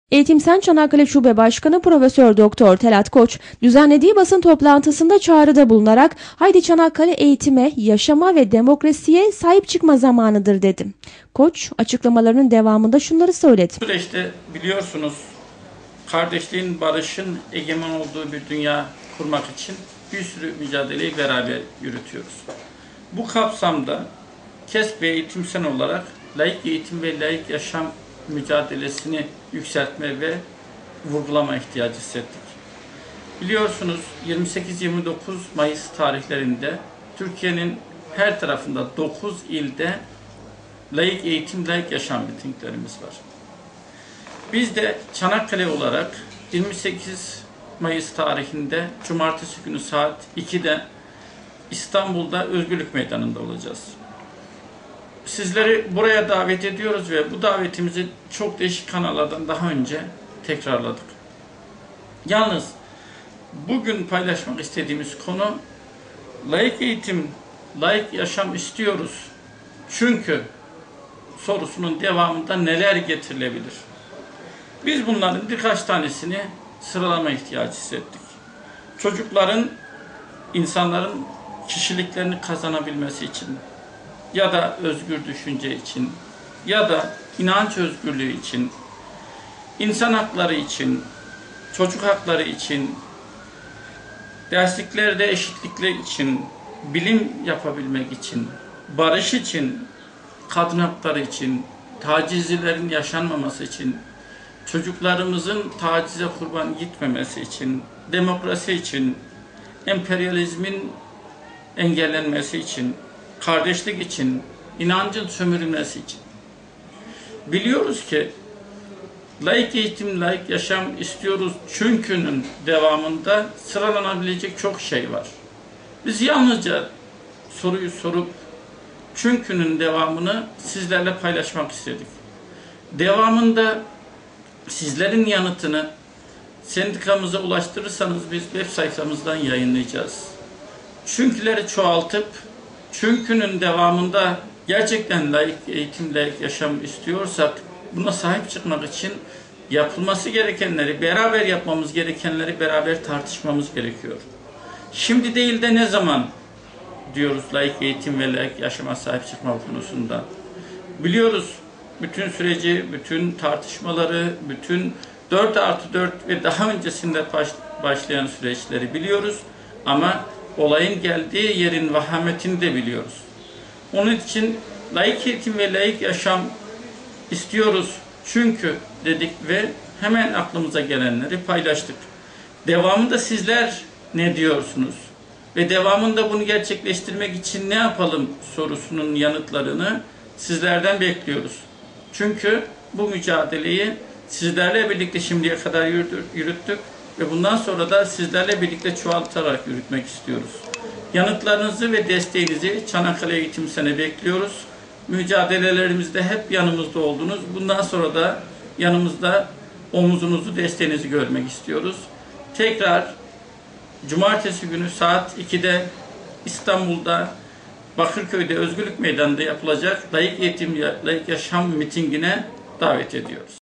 Eğitim Sen Çanakkale Şube Başkanı Profesör Doktor Telat Koç düzenlediği basın toplantısında çağrıda bulunarak "Haydi Çanakkale eğitime, yaşama ve demokrasiye sahip çıkma zamanıdır" dedi. Koç açıklamalarının devamında şunları söyledi. Bu süreçte biliyorsunuz kardeşliğin, barışın egemen olduğu bir dünya kurmak için bir sürü mücadeleyi beraber yürütüyoruz. Bu kapsamda KESB Eğitim Sen olarak laik eğitim ve laik yaşam mücadelesini yükseltme ve vurgulama ihtiyacı hissettik. Biliyorsunuz 28-29 Mayıs tarihlerinde Türkiye'nin her tarafında 9 ilde laik eğitim, laik yaşam mitinglerimiz var. Biz de Çanakkale olarak 28 Mayıs tarihinde Cumartesi günü saat 2'de İstanbul'da Özgürlük Meydanı'nda olacağız. Sizleri buraya davet ediyoruz ve bu davetimizi çok değişik kanallardan daha önce tekrarladık. Yalnız bugün paylaşmak istediğimiz konu laik eğitim, laik yaşam istiyoruz. Çünkü sorusunun devamında neler getirilebilir? Biz bunların birkaç tanesini sıralama ihtiyacı hissettik. Çocukların, insanların kişiliklerini kazanabilmesi için ya da özgür düşünce için ya da inanç özgürlüğü için, insan hakları için, çocuk hakları için, dersliklerde eşitlikler için, bilim yapabilmek için, barış için, kadın hakları için, tacizlerin yaşanmaması için, çocuklarımızın tacize kurban gitmemesi için, demokrasi için, emperyalizmin engellenmesi için, kardeşlik için, inancın sömürülmesi için. Biliyoruz ki laik eğitim, laik yaşam istiyoruz çünkü'nün devamında sıralanabilecek çok şey var. Biz yalnızca soruyu sorup çünkü'nün devamını sizlerle paylaşmak istedik. Devamında sizlerin yanıtını sendikamıza ulaştırırsanız biz web sayfamızdan yayınlayacağız. Çünküleri çoğaltıp çünkü'nün devamında gerçekten laik eğitim, laik yaşam istiyorsak buna sahip çıkmak için yapılması gerekenleri, beraber yapmamız gerekenleri beraber tartışmamız gerekiyor. Şimdi değil de ne zaman diyoruz laik eğitim ve laik yaşama sahip çıkma konusunda. Biliyoruz bütün süreci, bütün tartışmaları, bütün 4+4 ve daha öncesinde başlayan süreçleri biliyoruz. Ama olayın geldiği yerin vahametini de biliyoruz. Onun için laik eğitim ve laik yaşam istiyoruz çünkü dedik ve hemen aklımıza gelenleri paylaştık. Devamında sizler ne diyorsunuz? Ve devamında bunu gerçekleştirmek için ne yapalım sorusunun yanıtlarını sizlerden bekliyoruz. Çünkü bu mücadeleyi sizlerle birlikte şimdiye kadar yürüttük ve bundan sonra da sizlerle birlikte çoğaltarak yürütmek istiyoruz. Yanıtlarınızı ve desteğinizi Çanakkale Eğitim Sen'e bekliyoruz. Mücadelelerimizde hep yanımızda oldunuz. Bundan sonra da yanımızda omuzunuzu, desteğinizi görmek istiyoruz. Tekrar Cumartesi günü saat 2'de İstanbul'da Bakırköy'de Özgürlük Meydanı'nda yapılacak laik eğitim, laik yaşam mitingine davet ediyoruz.